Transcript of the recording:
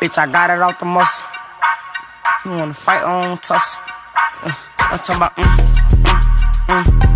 Bitch, I got it out the muscle. You wanna fight on tussle? I'm talking about